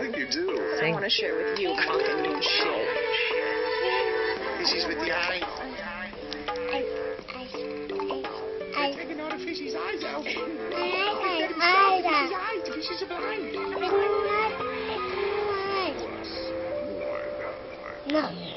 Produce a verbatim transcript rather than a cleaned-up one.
think you do. I don't want to share with you, mocking you shit. Fishy's with the eye. I, I, I, I, Taking all the fishy's eyes out. I, I, I, I, The fishes are blind. I, I, I, I, I, I, I, I, I, I, I, I, I,